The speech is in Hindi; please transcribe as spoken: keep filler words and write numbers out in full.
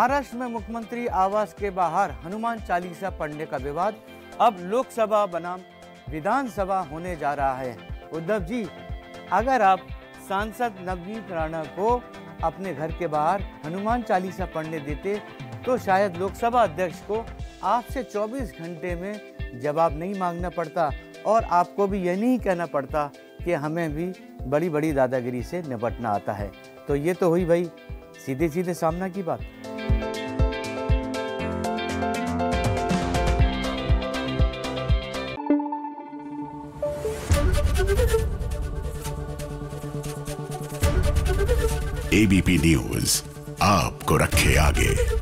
महाराष्ट्र में मुख्यमंत्री आवास के बाहर हनुमान चालीसा पढ़ने का विवाद अब लोकसभा बनाम विधानसभा होने जा रहा है। उद्धव जी, अगर आप सांसद नवनीत राणा को अपने घर के बाहर हनुमान चालीसा पढ़ने देते तो शायद लोकसभा अध्यक्ष को आपसे चौबीस घंटे में जवाब नहीं मांगना पड़ता और आपको भी ये नहीं कहना पड़ता कि हमें भी बड़ी बड़ी दादागिरी से निपटना आता है। तो ये तो हुई भाई सीधे सीधे सामना की बात। एबीपी न्यूज आपको रखे आगे।